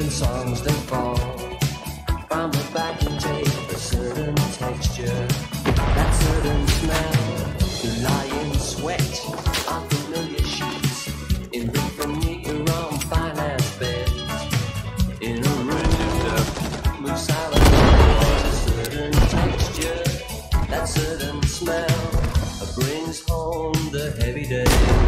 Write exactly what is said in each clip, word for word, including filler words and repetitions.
and songs that fall from the back and take a certain texture, that certain smell, the lying sweat of familiar sheets in different neat-around finance beds in a room, move silently, a certain texture, that certain smell brings home the heavy day,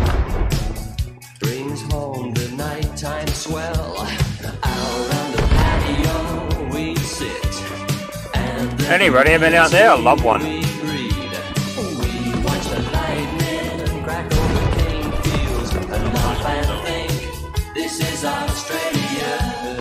brings home the nighttime swell. Out on the patio we sit, and anybody ever been out there? I love one. We read, we watch the lightning crack over cane fields, and laugh and think, this is Australia.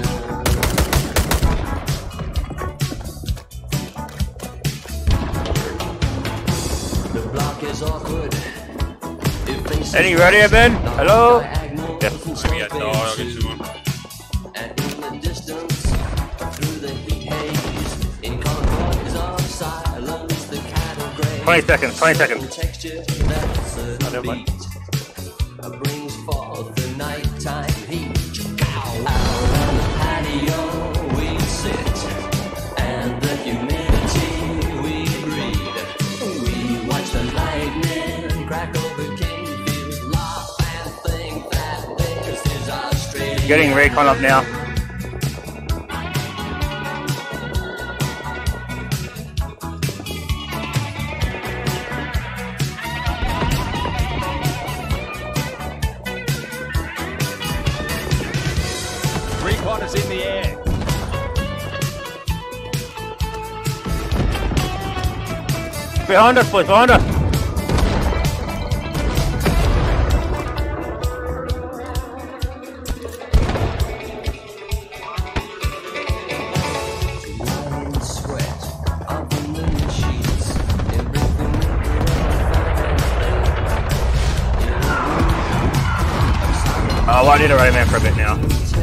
The block is awkward. Any ready, Ben? Hello? Yep, maybe I thought I'll get you one. And in the distance, through the heat haze, in convoys of silence, the cattle graze. twenty seconds, twenty seconds. Texture that's a beat brings forth the nighttime heat. Out on the patio we sit, and the humidity we breathe. We watch the lightning crack over cane fields, laugh and think that this is Australia. Getting recon up now. Recon is in the air. Behind us, boys, behind us. Lying sweat on the linen sheets, everything Oh, I need a right man for a bit now.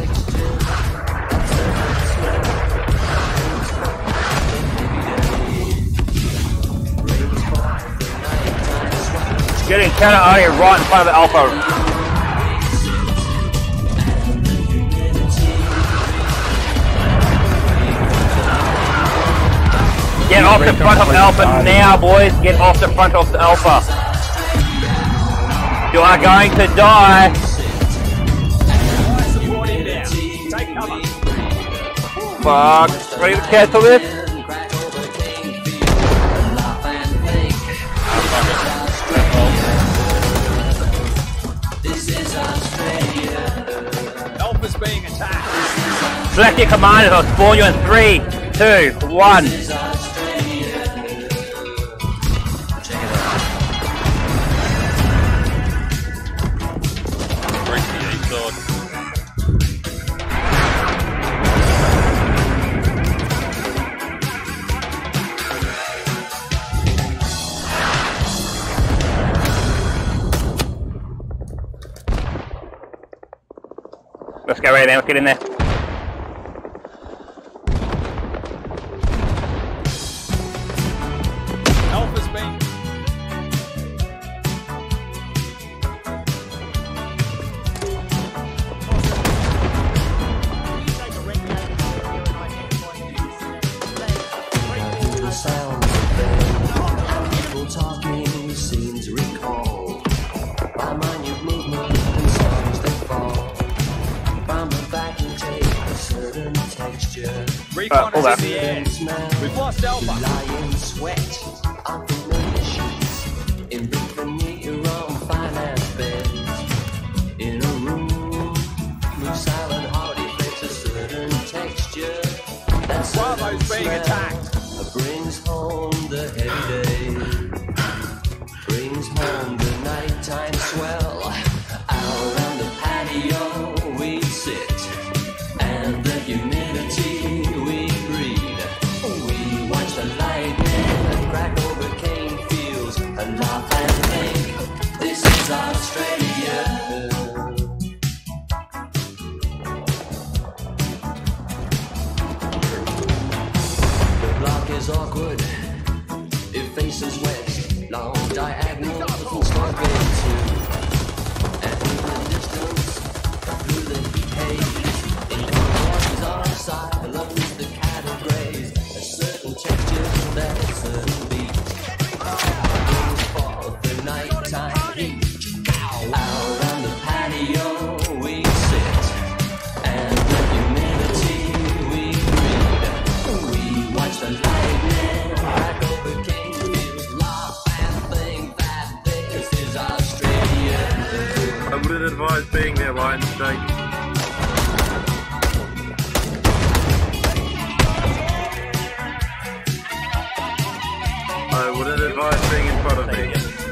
Getting counter out here right in front of the Alpha. Get off the front of Alpha now, boys. Get off the front of the Alpha. You are going to die. Fuck. Ready to cancel this? Alpha's being attacked. Select your commanders. I'll spawn you in three, two, one. Let's go right there, let's get in there. Alpha's being... the sounds of them, people talking, scenes recall, my minute movement and songs that fall from the back and take a certain texture. Recon Uh, is in the air. We've lost Alpha. Lying sweat on familiar sheets in different neat-around finance beds in a room, move silent, hardy face a certain texture. That's Bravo's being attacked. Brings home the heavy day, brings home the nighttime swell. Out on the patio we sit, and the humidity we breathe. We watch the lightning crack over cane fields, and laugh and think, this is Australia. The block is awkward, it faces west, long diagonal from Stargate two. And in the distance, through the heat haze, in convoys of gotta be.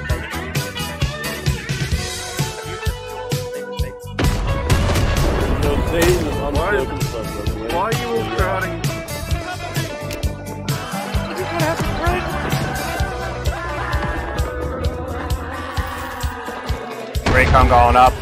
Why, why are you all crowding? Recon going up.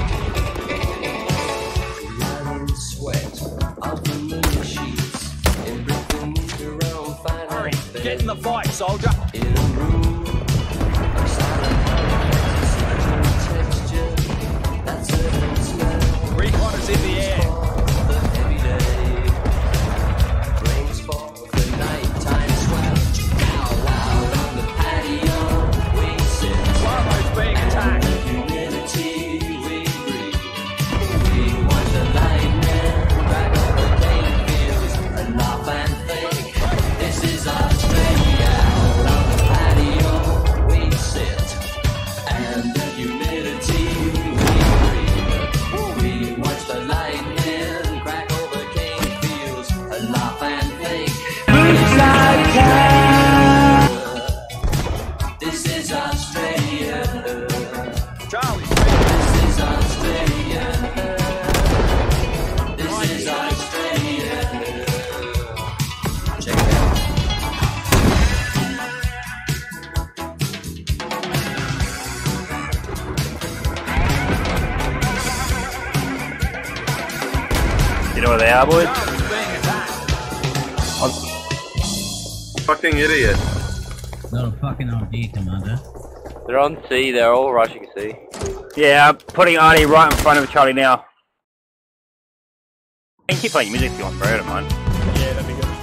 Running sweat off the moon sheets and breathing around fine. Hurry, get in the fight, soldier. In a room of silent texture, that certain smell. Recon is in the air. The heavy day brings forth the nighttime swell. Out loud on the patio, we sit. Bravo's being attacked. Humidity we breathe. We watch the lightning crack on the cane fields and laugh and think. This is Australia. Out on the patio we sit, and the humidity we breathe. We watch the lightning crack over cane fields and laugh and think. This is Australia. Charlie, This is Australia. This is Australia. Check it out. You know where they are, boys? Charlie's being attacked. Fucking idiot. Not a fucking idea, Commander. They're on C, they're all rushing C. Yeah, I'm putting Arnie right in front of Charlie now. You can keep playing music if you want, bro. I don't mind. Yeah, that'd be good.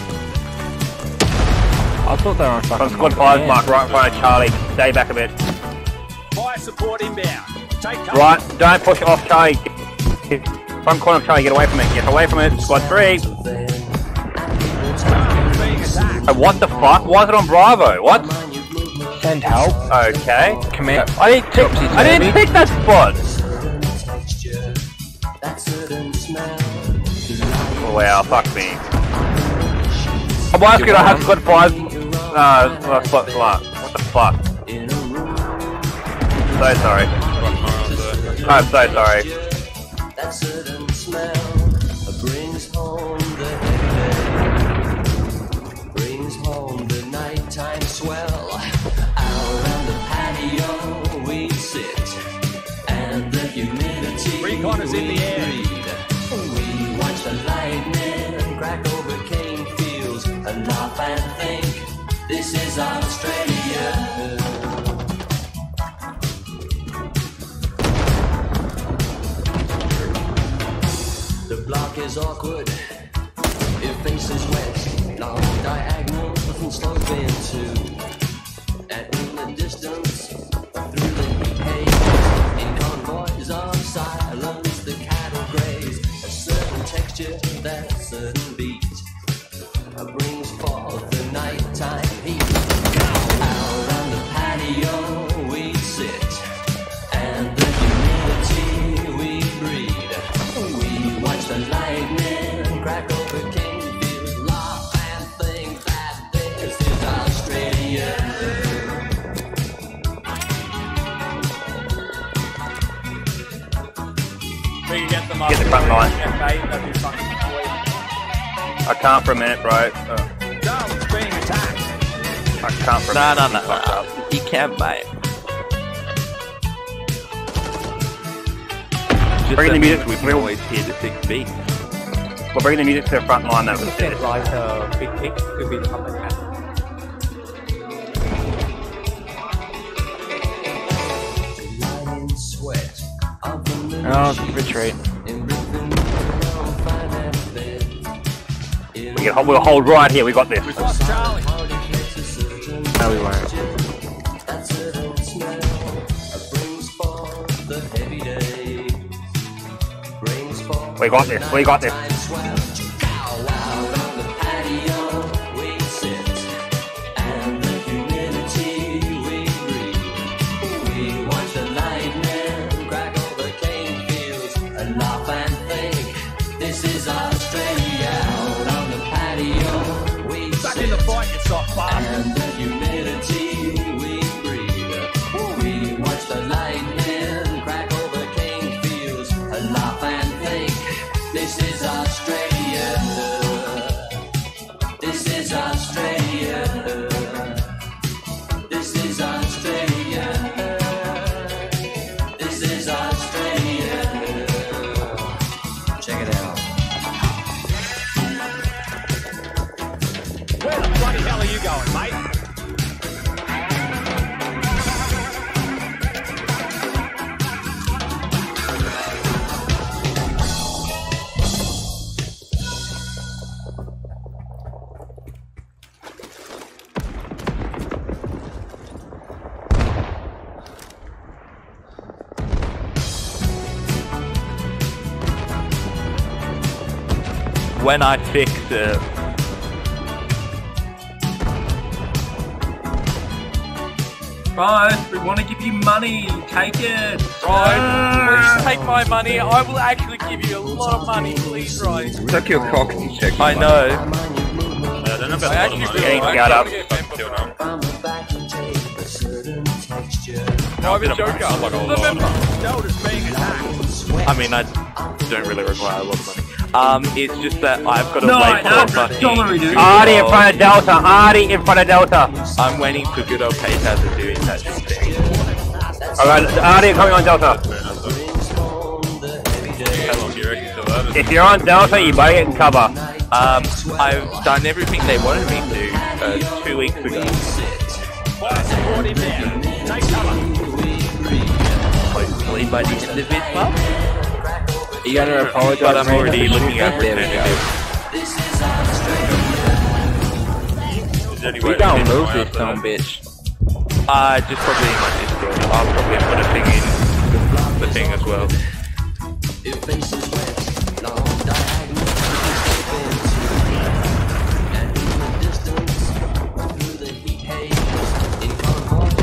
I thought they were on From fucking squad five, mark right in front of Charlie. Stay back a bit. Fire support inbound. Take cover. Right, don't push off Charlie. Front corner of Charlie, get away from it. Get away from it. Squad three. Charlie's being attacked. Oh, what the fuck? Why is it on Bravo? What? Send help. Okay. Command. I didn't pick. I didn't pick that spot. Certain texture, that certain smell. Wow, fuck me. Oh, why could I have squad five? Uh, uh, spot flat. What the fuck? In a room, So sorry. I'm so sorry. that certain smell brings home the heavy day, brings home the nighttime swell. Out on the patio we sit, and the humidity Recon is in the air. we We watch the lightning crack over cane fields and laugh and think, this is Australia. The block is awkward, your face is wet, long diagonal from sloping to. And in the distance, through the heat haze, in convoys of silence, the cattle graze. A certain texture, that certain beat, brings forth the nighttime heat. Out on the patio we sit, and the humidity we breathe. We watch the lightning crack over cane fields, laugh and think that this is Australia. We can get them up. Get the front line. Okay, that'd be fucking sweet. I can't for a minute, bro. Uh, Charlie's being attacked. I can't for a No, minute. no, no, Fucked up. no. He can't, mate. Just Bring the that music. We can always hear the six beats. We'll bring the music to the front line. That was it. like a big pick could be something like that. Lying in sweat of the moon Oh, sheets, retreat. and ripping around fine and bed. In We can hold, we'll hold right here. We got this. We've lost Charlie. No, we won't. That certain smell brings forth the heavy day, brings forth We got this. We got this. night swell. Out on the patio we sit, and the humidity we breathe. We watch the lightning crack over cane fields and laugh and think, this is Australia. Out on the patio we Back sit, in the fight, you soft bastard. and the humidity we This is Australia. This is Australia. This is Australia. This is Australia. Check it out. Where the bloody hell are you going, mate? When I fix it. Right, we want to give you money. Take it. Right, please take my money. I will actually give you a lot of money, please, right? Suck your cock and check. I know. I don't know about a lot of money. Getting got up. No, I'm a joker. I'm like, oh, Remember, Delta's being attacked. I mean, I don't really require a lot of money. Um, it's just that I've got to No, wait no, for fucking... dollar, dude. Artie in front of Delta. Artie in front of Delta. I'm waiting for good old PayPal to do that thing. Alright, Artie coming on Delta. How long do you reckon till that? If you're on Delta, you better get in cover. Um, I've done everything they wanted me to uh, two weeks ago. Fire support in there. Take cover. Hopefully by the end of this month. Are you gonna apologize? But I'm already looking at There we go. representative. We don't move this dumb bitch. Uh, just probably in my Discord. I'll probably put a thing in the thing as well. It faces west, long diagonal, and in the distance, through the heat haze, in California,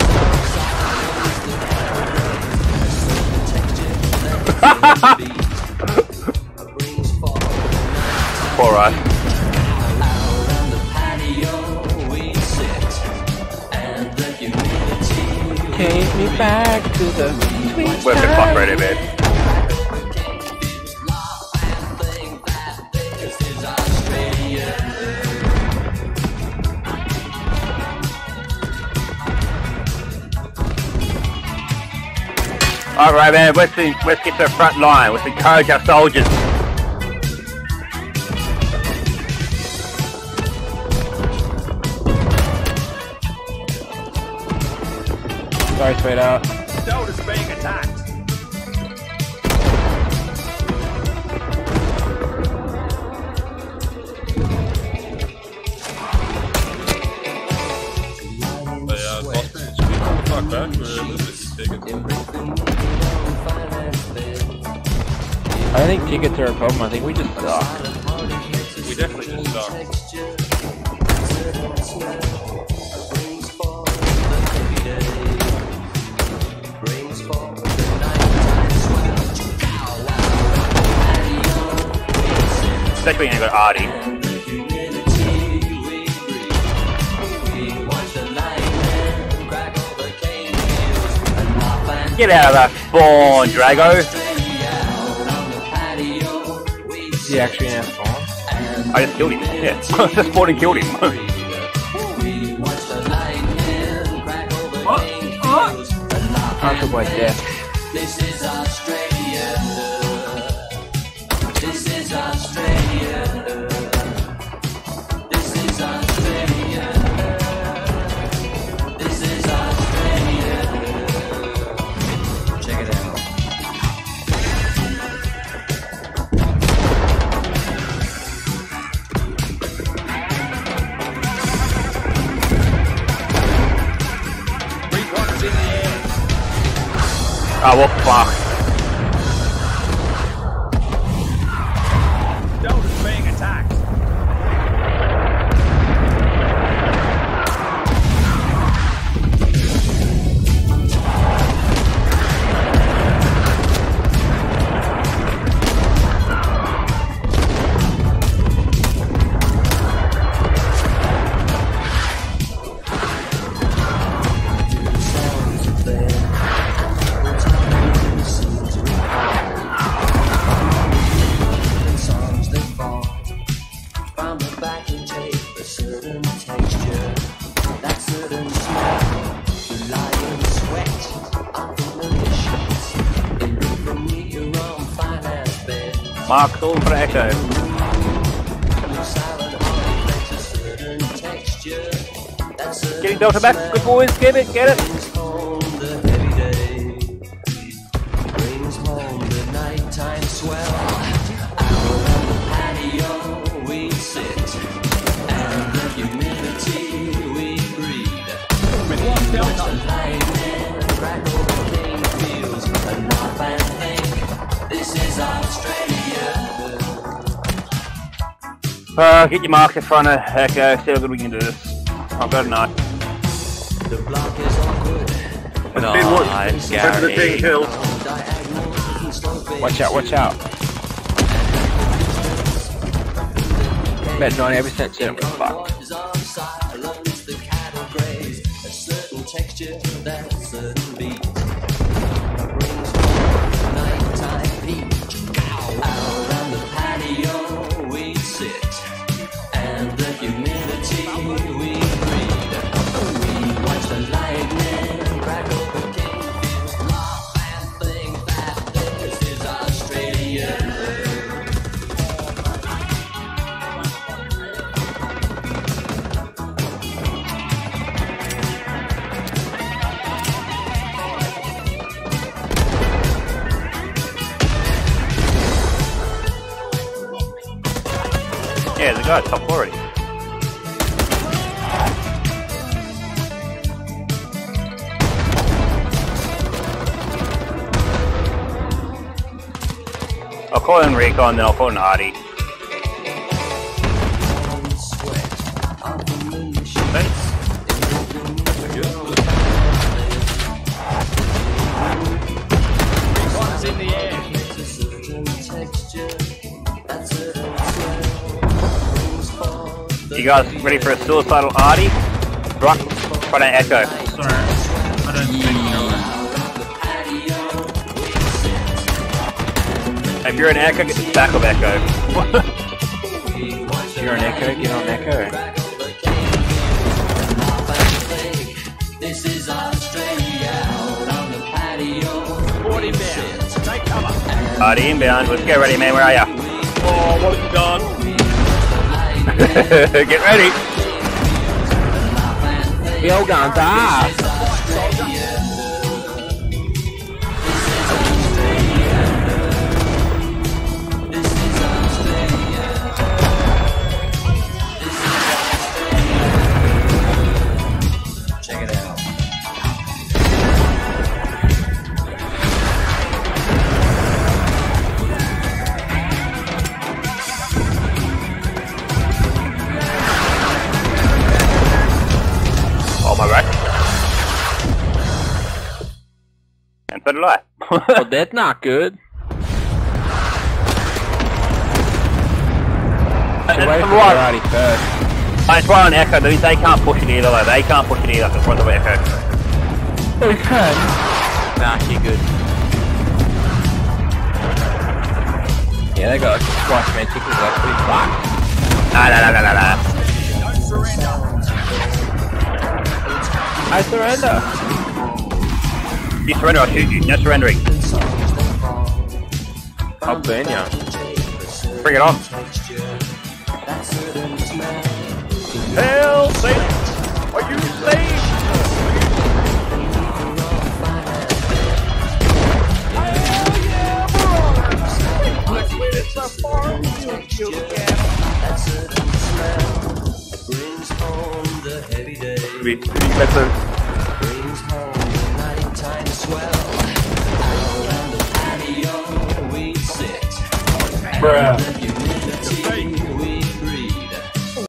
brings fall. Poor us. Out on the patio we sit, and the humidity Take me back to the sweet We're the fuck ready, man. Alright, man, let's, let's get to the front line. Let's encourage our soldiers. Sorry, sweetheart. Delta's being attacked. But yeah, Boston is fuck back. We're a little bit bigger. I don't think tickets are a problem. I think we just suck. We definitely just suck. Especially when you got Artie. Get out of that spawn, Drago. Is he actually in our spawn? I just killed him. Yeah, just spawned and killed him. What? What? Partial by death. This is Australia. This is Australia. This is Australia. This is Australia. Check it out. Recon's in the air. Oh, what fuck. Delta's being attacked. Sounds of their Mark, all in front of Echo. Getting Delta back, good boys, get it, get it. Uh, get your mark in front of Echo, see how good we can do this. I've got a knife. Nice, Gary. Watch out, watch out. Bet ninety percent shit, I'm fucked. Yeah, the guy top already. I'll call in Recon, then I'll call in Artie. Recon's in the air. You guys ready for a suicidal Artie? Right, front of Echo. Sorry, I don't think so. If you're an Echo, get the stack of Echo. If you're an Echo, get on Echo. Board inbound. Take cover. Artie inbound, let's get ready, man. Where are ya? Oh, what have you done? Get ready. We all gonna die. Check it out. Oh, my right. And so did I. Well, that's not good. That's Away the from right. Artie first. I just run on Echo, they, they can't push it either, though. They can't push it either, in front of Echo. They can. Nah, you're good. Yeah, they got like twice man tickets, like pretty fucked. Nah, nah, nah, nah, nah, nah. Don't surrender. I surrender. You surrender, I'll shoot you. No surrendering. I'll burn ya. Bring it on. Hell, Satan! Are you saved? We, we better. Bruh.